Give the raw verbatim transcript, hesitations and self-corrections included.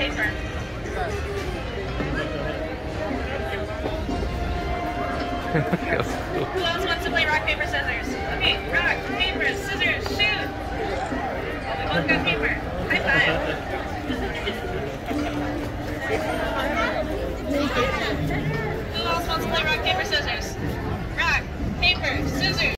paper. Who else wants to play rock, paper, scissors?